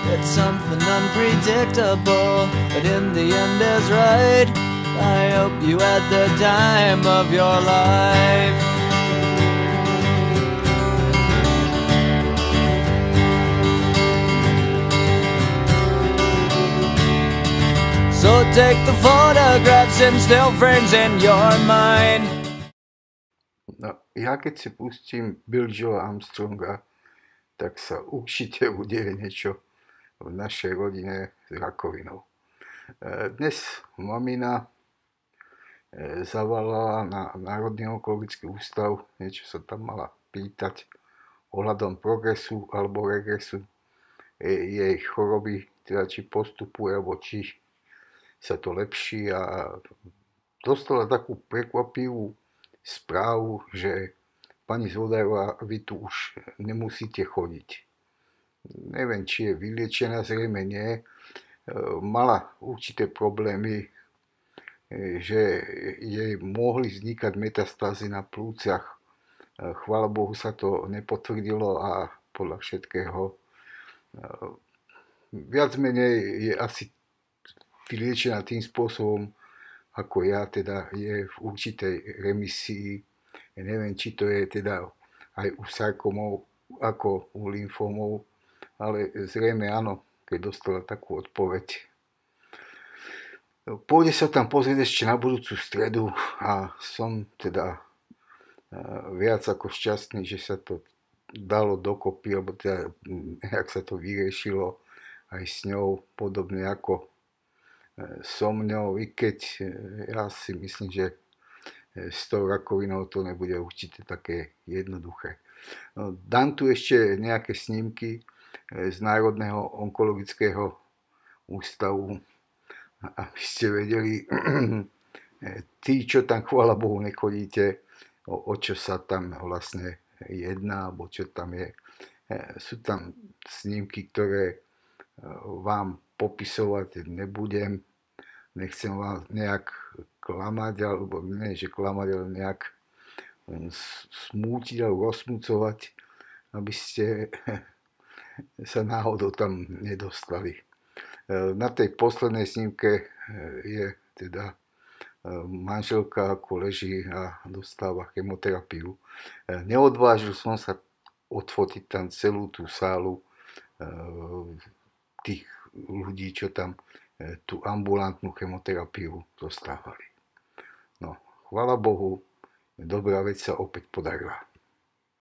It's something unpredictable, but in the end is right. I hope you had the time of your life. So take the photographs and still frames in your mind. No, ja keď si pustím Bill Joe Armstronga, tak sa určite udeje niečo v našej rodine s rakovinou. Dnes mamina zavolala na Národný onkologický ústav, niečo sa tam mala pýtať ohľadom progresu alebo regresu jej choroby, teda či postupuje, alebo či sa to lepší, a dostala takú prekvapivú správu, že pani Zvodajová, vy tu už nemusíte chodiť. Neviem, či je vyliečená, zrejme nie. Mala určité problémy, že jej mohli vznikať metastázy na plúciach. Chvála Bohu sa to nepotvrdilo a podľa všetkého viac menej je asi vyliečená tým spôsobom, ako ja, teda je v určitej remisii. Ja neviem, či to je teda aj u sarkomov ako u lymfómov, ale zrejme áno, keď dostala takú odpoveď. Pôjde sa tam pozrieť ešte na budúcu stredu a som teda viac ako šťastný, že sa to dalo dokopy, alebo teda nejak sa to vyriešilo aj s ňou, podobne ako so mňou, i keď ja si myslím, že s tou rakovinou to nebude určite také jednoduché. No, dám tu ešte nejaké snímky z Národného onkologického ústavu, aby ste vedeli, tí, čo tam, chvála Bohu, nechodíte, o čo sa tam vlastne jedná, alebo čo tam je. Sú tam snímky, ktoré vám popisovať nebudem. Nechcem vás nejak klamať, alebo nie, že klamať, ale nejak smútiť alebo rozsmucovať, aby ste sa náhodou tam nedostali. Na tej poslednej snímke je teda manželka, ako leží a dostáva chemoterapiu. Neodvážil som sa odfotiť tam celú tú sálu tých ľudí, čo tam tú ambulantnú chemoterapiu dostávali. No, chvála Bohu, dobrá vec sa opäť podarila.